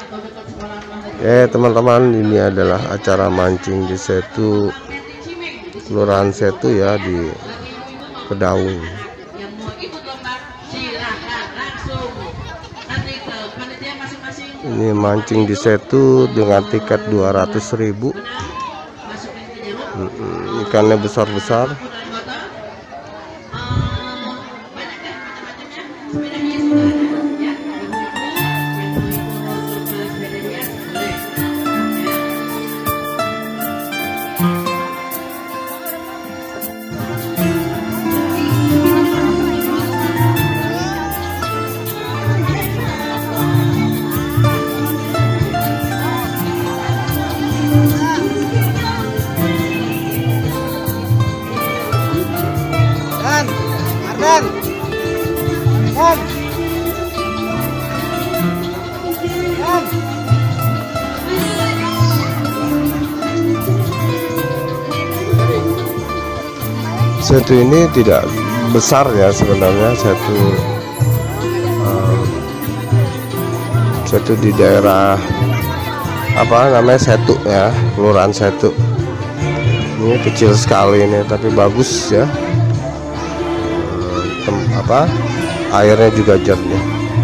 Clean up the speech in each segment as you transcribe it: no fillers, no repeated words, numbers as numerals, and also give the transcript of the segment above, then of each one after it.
Teman-teman, ini adalah acara mancing di Setu, Kelurahan Setu ya, di Kedaung. Ini mancing di Setu dengan tiket 200.000. Ikannya besar-besar. Setu ini tidak besar ya sebenarnya, Setu di daerah apa namanya, Setu ya, Kelurahan Setu. Ini kecil sekali ini, tapi bagus ya. Airnya juga jernih.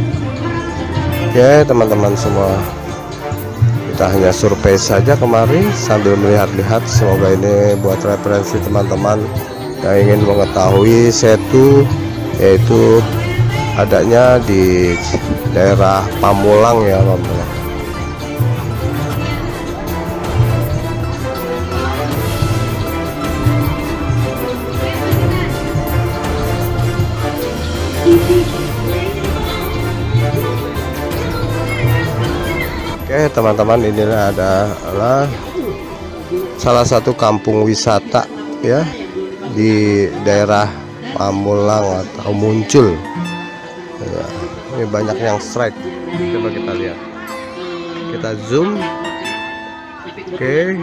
Oke teman-teman semua, kita hanya survei saja kemari sambil melihat-lihat. Semoga ini buat referensi teman-teman yang ingin mengetahui Setu, yaitu adanya di daerah Pamulang ya teman-teman. Oke teman-teman, inilah adalah salah satu kampung wisata ya di daerah Pamulang atau Muncul ya. Ini banyak yang strike, coba kita lihat, kita zoom. Oke.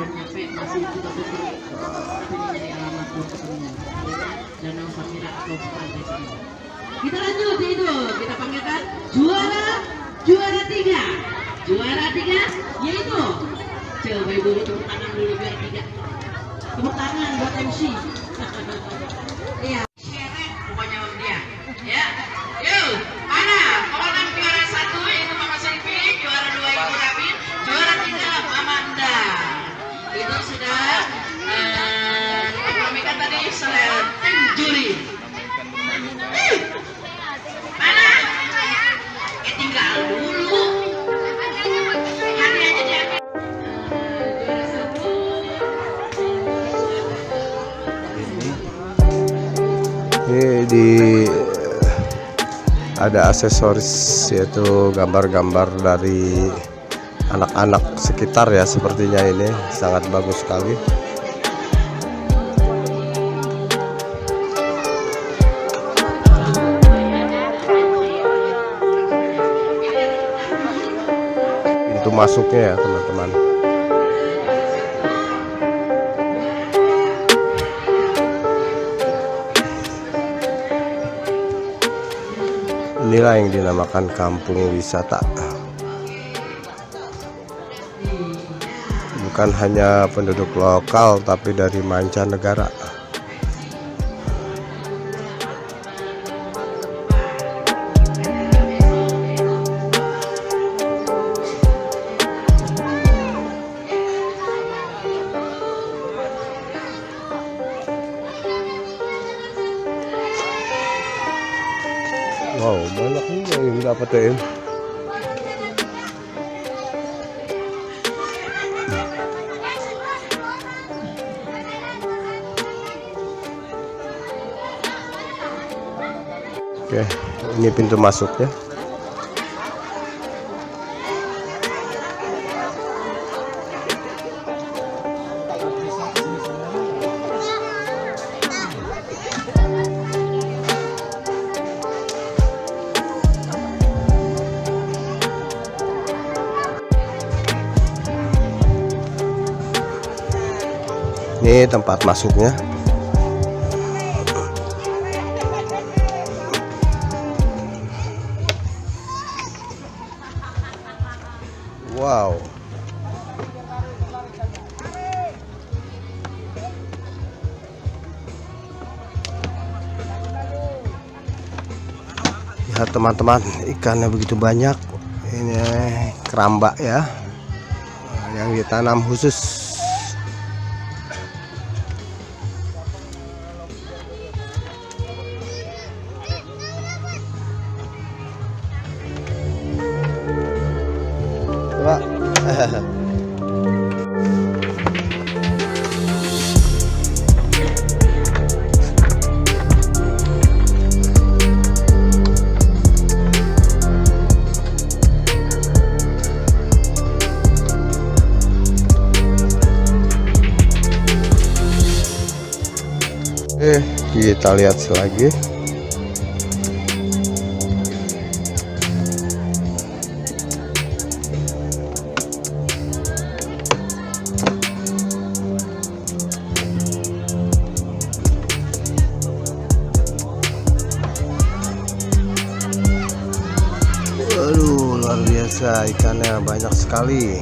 Kita lanjut itu, kita panggilkan juara tiga yaitu, coba ibu tepuk tangan dulu biar tiga, tepuk tangan buat MC. Iya, seret pokoknya dia ya. Yuk, mana kolam juara 1 yaitu Mama Selvi, juara 2 Ibu David, juara 3 Amanda. Itu sudah dipromikan tadi selesai tim juri. Mana? Tinggal dulu. Ini ada aksesoris, yaitu gambar-gambar dari anak-anak sekitar ya, sepertinya ini sangat bagus sekali. Pintu masuknya ya teman-teman. Inilah yang dinamakan kampung wisata. Bukan hanya penduduk lokal, tapi dari mancanegara. Wow, banyak juga yang dapetin. Oke, ini pintu masuknya. Ini tempat masuknya. Wow. Lihat teman-teman, ikannya begitu banyak. Ini keramba ya, yang ditanam khusus. Coba. Kita lihat lagi. Waduh, luar biasa, ikannya banyak sekali.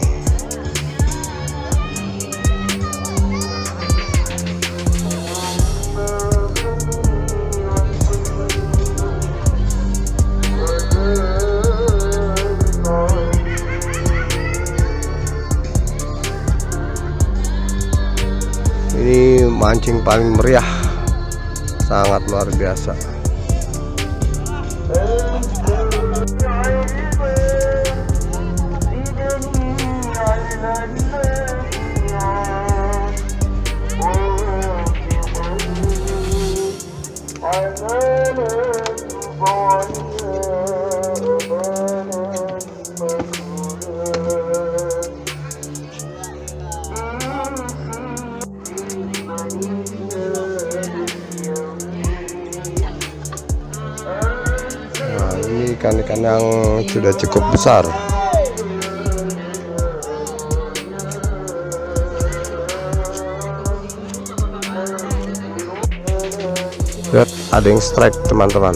Ini mancing paling meriah, sangat luar biasa. Nah, ini ikan-ikan yang sudah cukup besar. Lihat, ada yang strike teman-teman.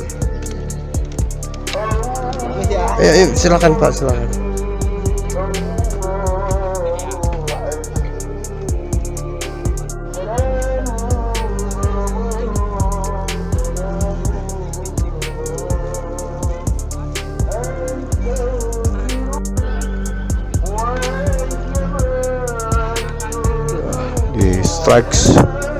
Ayo, silakan Pak, silakan. Di strikes.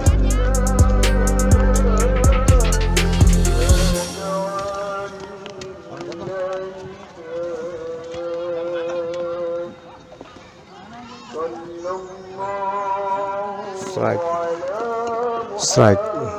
Strike.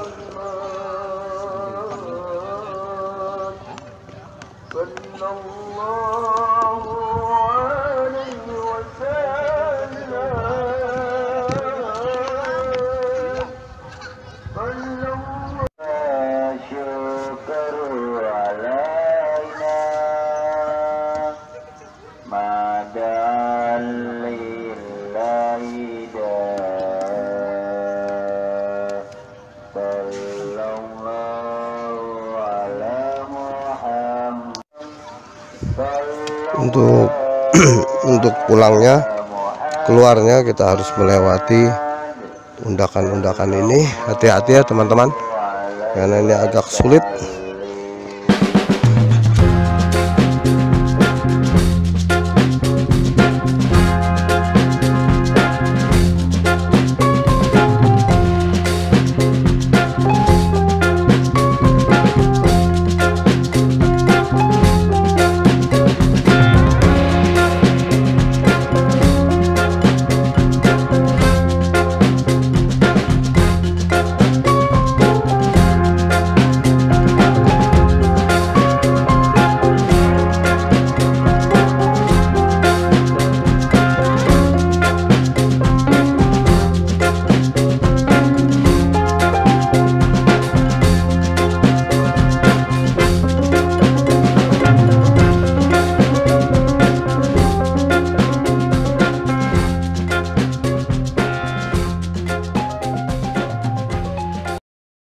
Untuk pulangnya, keluarnya kita harus melewati undakan-undakan ini. Hati-hati ya teman-teman, karena ini agak sulit.